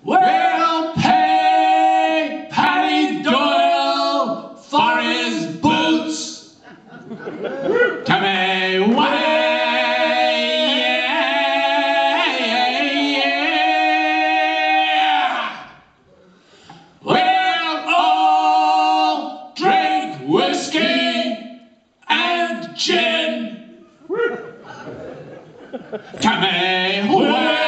We'll pay Paddy Doyle for his boots. Come away. Whiskey and gin. Come away.